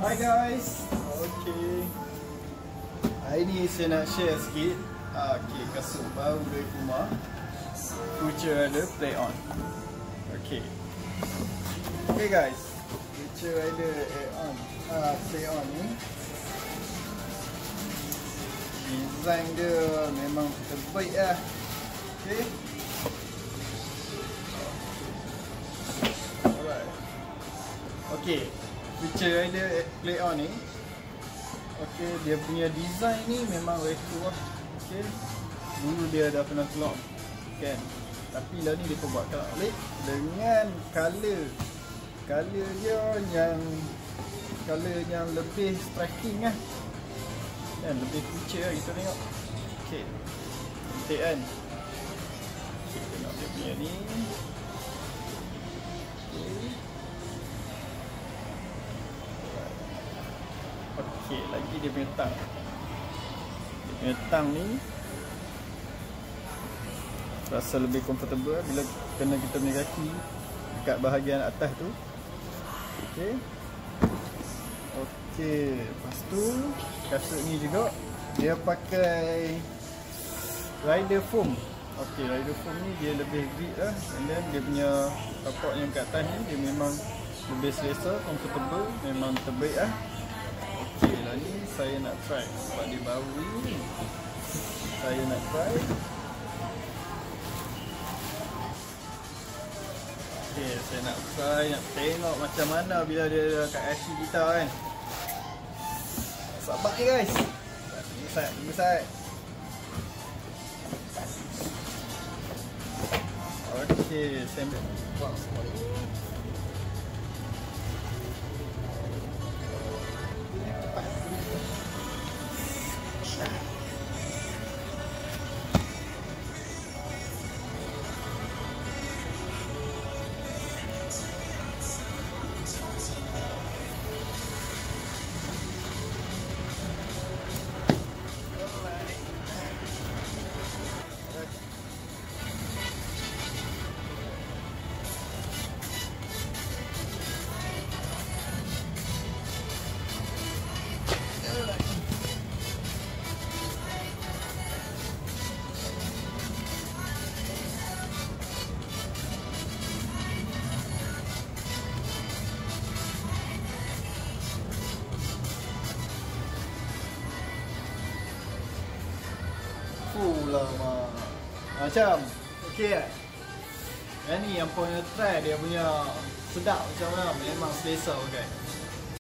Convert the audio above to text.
Hi guys. Okay. Hari ni saya nak share sikit kasut baru dari PUMA. Future Rider Play On. Okay. Okay guys. Future Rider Play On ni design dia memang terbaik lah. Okay. Alright. Okay. Future Rider Play On ni, okay, dia punya design ni memang retro lah. Okay. Dulu dia dah pernah keluar kan, tapi lah ni dia buat balik dengan color dia yang lebih striking lah kan, lebih future lah kita tengok. Okay, cantik kan. Okay, tengok dia punya ni. Okay, lagi dia punya tang. Dia punya tang ni rasa lebih comfortable bila kena kita punya kaki dekat bahagian atas tu. Okay. Okay, lepas tu kasut ni juga dia pakai rider foam. Okay, rider foam ni dia lebih grip lah, and then dia punya support yang kat atas ni dia memang lebih selesa, comfortable, memang terbaik lah. Okay lah, ni saya nak try sebab dia baru ni. Saya nak try. Okay, saya nak try, nak tengok macam mana bila dia kat kaki kita kan. Sabar ni guys. Tunggu saya. Okay, saya ambil box sekali. Lama. Macam okey kan? Yang ni yang punya try dia punya sedap macam mana, memang selesa pakai.